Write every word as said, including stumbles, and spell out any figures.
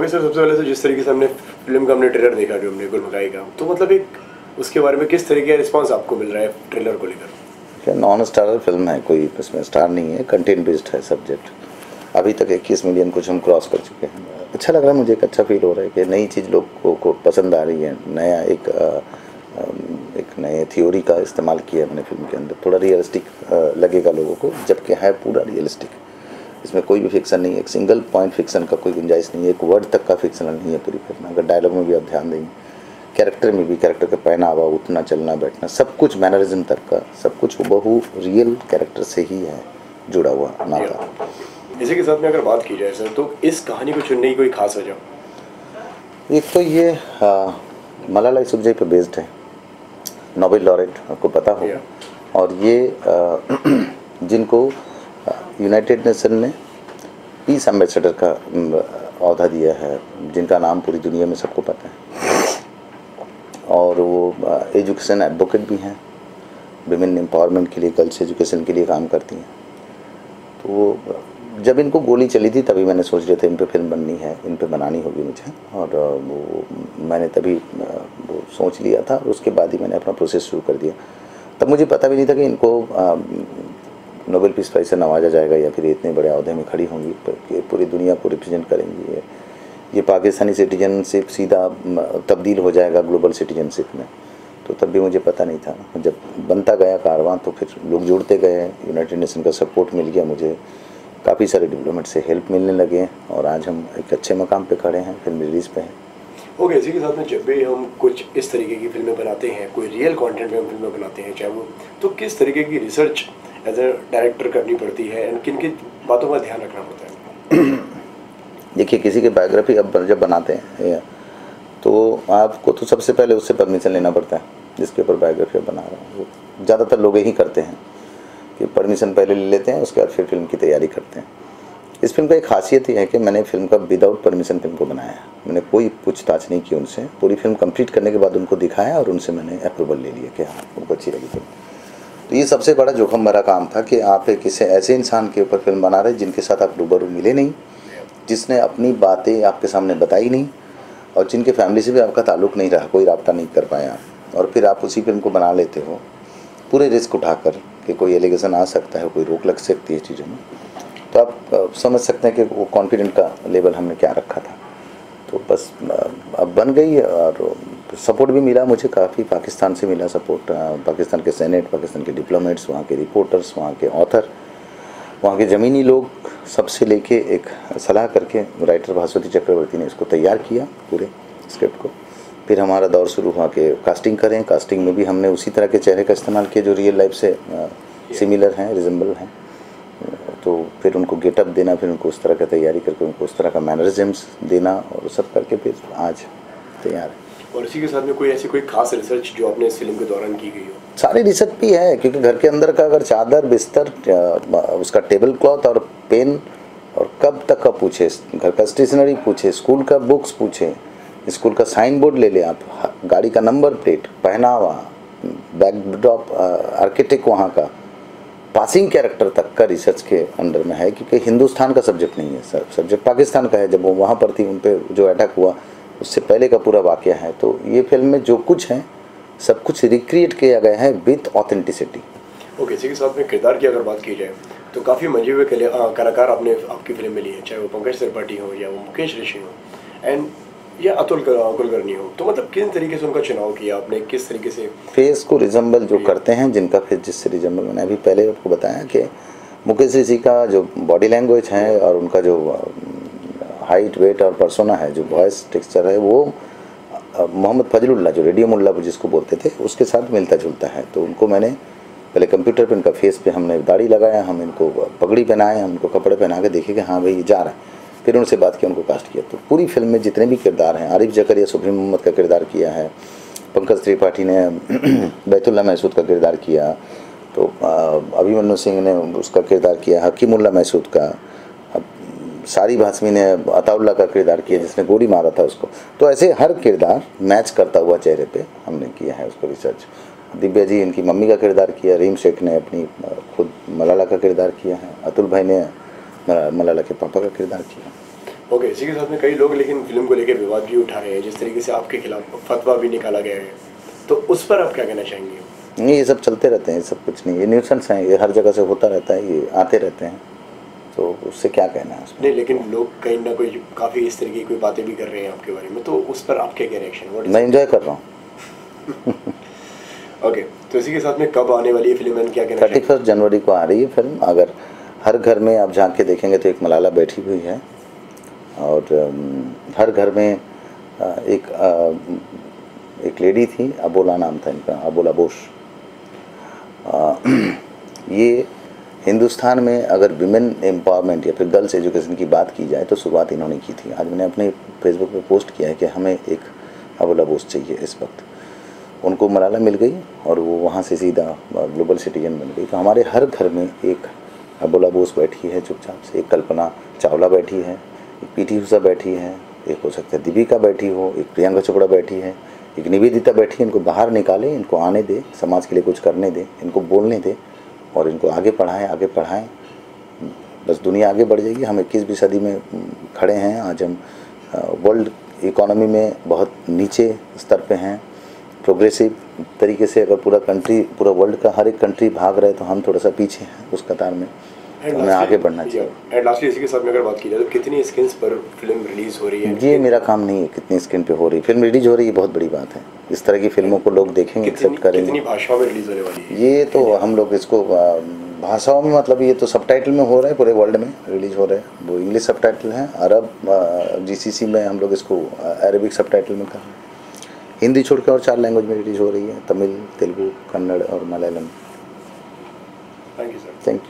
Sir सबसे पहले तो जिस तरीके से हमने फिल्म का हमने ट्रेलर देखा जो हमने गुलमकाई का, तो मतलब एक उसके बारे में किस तरीके का रिस्पांस आपको मिल रहा है ट्रेलर को लेकर? नॉन स्टारर फिल्म है, कोई इसमें स्टार नहीं है, कंटेंट बेस्ड है सब्जेक्ट। अभी तक इक्कीस मिलियन कुछ हम क्रॉस कर चुके हैं। अच्छा लग रहा है मुझे, एक अच्छा फील हो रहा है कि नई चीज़ लोग को पसंद आ रही है। नया एक एक नए थ्योरी का इस्तेमाल किया मैंने फिल्म के अंदर, थोड़ा रियलिस्टिक लगेगा लोगों को, जबकि है पूरा रियलिस्टिक। इसमें कोई भी फिक्सन नहीं है, एक सिंगल पॉइंट फिक्सन का कोई गुंजाइश नहीं है, एक वर्ड तक का फिक्सन नहीं है पूरी फिल्म। अगर डायलॉग में भी आप ध्यान देंगे, कैरेक्टर में भी, कैरेक्टर का पहनावा, उठना चलना बैठना, सब कुछ मैनरिज्म तक का सब कुछ बहु रियल कैरेक्टर से ही है जुड़ा हुआ नाता। इसी के साथ में अगर बात की जाए सर, तो इस कहानी को चुनने की कोई खास वजह? एक तो ये आ, मलाला यूसुफजई पे बेस्ड है, नोबेल लॉरेट आपको पता होगा, और ये आ, जिनको यूनाइटेड नेशन ने पीस एम्बेसडर का औहदा दिया है, जिनका नाम पूरी दुनिया में सबको पता है, और वो एजुकेशन एडवोकेट भी हैं, विमेन एम्पावरमेंट के लिए, गर्ल्स एजुकेशन के लिए काम करती हैं। तो वो जब इनको गोली चली थी तभी मैंने सोच रहे थे इन पे फिल्म बननी है, इन पे बनानी होगी मुझे, और वो मैंने तभी वो सोच लिया था, और उसके बाद ही मैंने अपना प्रोसेस शुरू कर दिया। तब मुझे पता भी नहीं था कि इनको नोबेल पीस प्राइज़ से नवाजा जाएगा या फिर इतने बड़े अहदे में खड़ी होंगी कि पूरी दुनिया को रिप्रेजेंट करेंगी। ये ये पाकिस्तानी सिटीजनशिप सीधा तब्दील हो जाएगा ग्लोबल सिटीजनशिप में, तो तब भी मुझे पता नहीं था। जब बनता गया कारवां तो फिर लोग जुड़ते गए, यूनाइटेड नेशन का सपोर्ट मिल गया मुझे, काफ़ी सारे डेवलपमेंट से हेल्प मिलने लगे, और आज हम एक अच्छे मकाम पे खड़े हैं, फिल्म रिलीज़ पे हैं। ओके, इसी के साथ में जब भी हम कुछ इस तरीके की फिल्में बनाते हैं, कोई रियल कंटेंट में हम फिल्में बनाते हैं चाहे वो, तो किस तरीके की रिसर्च एज ए डायरेक्टर करनी पड़ती है एंड किन किन बातों का ध्यान रखना पड़ता है? देखिए, किसी की बायोग्राफी अब जब बनाते हैं तो आपको तो सबसे पहले उससे परमिशन लेना पड़ता है जिसके ऊपर बायोग्राफी बना रहा है। वो ज़्यादातर लोग यही करते हैं कि परमिशन पहले ले लेते हैं, उसके बाद फिर फिल्म की तैयारी करते हैं। इस फिल्म का एक खासियत ये है कि मैंने फिल्म का विदाउट परमिशन फिल्म को बनाया है। मैंने कोई पूछताछ नहीं की उनसे, पूरी फिल्म कंप्लीट करने के बाद उनको दिखाया और उनसे मैंने अप्रूवल ले लिया कि हाँ उनको अच्छी लगी फिल्म। तो ये सबसे बड़ा जोखिम भरा काम था कि आप एक किसी ऐसे इंसान के ऊपर फिल्म बना रहे जिनके साथ आप रूबरू मिले नहीं, जिसने अपनी बातें आपके सामने बताई नहीं, और जिनके फैमिली से भी आपका ताल्लुक़ नहीं रहा, कोई रब्ता नहीं कर पाया, और फिर आप उसी फिल्म को बना लेते हो पूरे रिस्क उठाकर कि कोई एलिगेशन आ सकता है, कोई रोक लग सकती है चीज़ों में। तो आप समझ सकते हैं कि वो कॉन्फिडेंट का लेवल हमने क्या रखा था। तो बस अब बन गई, और सपोर्ट भी मिला मुझे काफ़ी, पाकिस्तान से मिला सपोर्ट, पाकिस्तान के सेनेट, पाकिस्तान के डिप्लोमेट्स, वहाँ के रिपोर्टर्स, वहाँ के ऑथर, वहाँ के ज़मीनी लोग, सबसे लेके एक सलाह करके राइटर भास्वती चक्रवर्ती ने इसको तैयार किया पूरे स्क्रिप्ट को। फिर हमारा दौर शुरू हुआ कि कास्टिंग करें। कास्टिंग में भी हमने उसी तरह के चेहरे का इस्तेमाल किया जो रियल लाइफ से सिमिलर हैं, रिजेंबल हैं। तो फिर उनको गेटअप देना, फिर उनको उस तरह की तैयारी करके उनको उस तरह का मैनरिज्म्स देना, और सब करके फिर आज तैयार है। और इसी के साथ में कोई ऐसी कोई खास रिसर्च जो आपने इस फिल्म के दौरान की गई हो? सारी रिसर्च भी है, क्योंकि घर के अंदर का अगर चादर, बिस्तर, उसका टेबल क्लॉथ और पेन, और कब तक का पूछे, घर का स्टेशनरी पूछे, स्कूल का बुक्स पूछे, स्कूल का साइन बोर्ड ले ले आप, गाड़ी का नंबर प्लेट, पहनावा, बैकड्रॉप, आर्किटेक्ट वहाँ का, पासिंग कैरेक्टर तक का रिसर्च के अंडर में है, क्योंकि हिंदुस्तान का सब्जेक्ट नहीं है सर, सब्जेक्ट पाकिस्तान का है। जब वो वहाँ पर थी, उन पर जो अटैक हुआ उससे पहले का पूरा वाक़या है। तो ये फिल्म में जो कुछ है सब कुछ रिक्रिएट किया गया है विथ ऑथेंटिसिटी। ओके, इसी के साथ में किरदार की अगर बात की जाए तो काफ़ी मंजे हुए कलाकार आपने आपकी फिल्म में लिए हैं, चाहे वो पंकज त्रिपाठी हो या वो मुकेश ऋषि हो एंड या अतुल कुलकर्णी हो। तो मतलब किस तरीके से उनका चुनाव किया आपने, किस तरीके से फेस को रिजेंबल जो करते हैं, जिनका फेस जिससे रिजेंबल, मैंने अभी पहले आपको बताया कि मुकेश ऋषि का जो बॉडी लैंग्वेज है और उनका जो हाइट, वेट और पर्सोना है, जो वॉइस टेक्सचर है, वो मोहम्मद फजलुल्लाह जो रेडियो मुल्ला जिसको बोलते थे उसके साथ मिलता जुलता है। तो उनको मैंने पहले कंप्यूटर पे, इनका फेस पे हमने दाढ़ी लगाया, हम इनको पगड़ी पहनाए, हम इनको कपड़े पहना के देखे कि हाँ भाई ये जा रहा है। फिर उनसे बात की, उनको कास्ट किया। तो पूरी फिल्म में जितने भी किरदार हैं, आरिफ जकरिया सुप्रीम मोहम्मद का किरदार किया है, पंकज त्रिपाठी ने बैतुल्ला महसूद का किरदार किया, तो अभिमन्यु सिंह ने उसका किरदार किया, हकीमुल्ला महसूद का, सारी भासमी ने अताउल्ला का किरदार किया जिसने गोली मारा था उसको। तो ऐसे हर किरदार मैच करता हुआ चेहरे पे हमने किया है उसको रिसर्च। दिव्या जी इनकी मम्मी का किरदार किया, रीम शेख ने अपनी खुद मलाला का किरदार किया है, अतुल भाई ने मलाला के पापा का किरदार किया। ओके, इसी के साथ में कई लोग लेकिन फिल्म को लेकर विवाद भी उठा रहे हैं, जिस तरीके से आपके खिलाफ फतवा भी निकाला गया है, तो उस पर आप क्या कहना चाहेंगे? नहीं, ये सब चलते रहते हैं, ये सब कुछ नहीं, ये न्यूसेंस हैं, ये हर जगह से होता रहता है, ये आते रहते हैं, तो उससे क्या कहना है उसमें? नहीं, लेकिन लोग कहीं ना कोई काफ़ी इस तरीके की कोई बातें भी कर रहे हैं आपके बारे में, तो उस पर आपके क्या रिएक्शन? मैं एंजॉय कर रहा हूँ। ओके, तो इसी के साथ में कब आने वाली है फिल्म, क्या कहना? थर्टी फर्स्ट जनवरी को आ रही है फिल्म। अगर हर घर में आप झांक के देखेंगे तो एक मलाला बैठी हुई है, और हर घर में एक एक लेडी थी, अबोला नाम था इनका, अबोला बोस। ये हिंदुस्तान में अगर विमेन एम्पावरमेंट या फिर गर्ल्स एजुकेशन की बात की जाए तो शुरुआत इन्होंने की थी। आज मैंने अपने फेसबुक पे पोस्ट किया है कि हमें एक अबोला बोस चाहिए इस वक्त। उनको मलाला मिल गई और वो वहाँ से सीधा ग्लोबल सिटीजन बन गई। तो हमारे हर घर में एक अबोला बोस बैठी है चुपचाप से, एक कल्पना चावला बैठी है, एक पीटी उषा बैठी है, एक हो सकता है दीपिका बैठी हो, एक प्रियंका चोपड़ा बैठी है, एक निवेदिता बैठी है। इनको बाहर निकालें, इनको आने दे, समाज के लिए कुछ करने दे, इनको बोलने दे और इनको आगे पढ़ाएं, आगे पढ़ाएं। बस दुनिया आगे बढ़ जाएगी। हम इक्कीसवीं सदी में खड़े हैं। आज हम वर्ल्ड इकोनॉमी में बहुत नीचे स्तर पे हैं। प्रोग्रेसिव तरीके से अगर पूरा कंट्री, पूरा वर्ल्ड का हर एक कंट्री भाग रहे तो हम थोड़ा सा पीछे हैं उस कतार में, तो हमें आगे बढ़ना चाहिए। एंड लास्टली इसी के साथ में अगर बात की जाए तो कितनी स्क्रीन्स पर फिल्म रिलीज हो रही है? ये मेरा काम नहीं है कितनी स्क्रीन पे हो रही, फिल्म रिलीज हो रही है, बहुत बड़ी बात है। इस तरह की फिल्मों को लोग देखेंगे, एक्सेप्ट करेंगे। कितनी भाषाओं में रिलीज होने वाली है? ये तो हम लोग इसको भाषाओं में, मतलब ये तो सबटाइटल में हो रहा है, पूरे वर्ल्ड में रिलीज हो रहे हैं। वो इंग्लिश सबटाइटल हैं, अरब जीसीसी में हम लोग इसको अरबिक सबटाइटल में कर रहे हैं। हिंदी छोड़ के और चार लैंग्वेज में रिलीज हो रही है, तमिल, तेलुगु, कन्नड़ और Malayalam. Thank you sir. Thank you.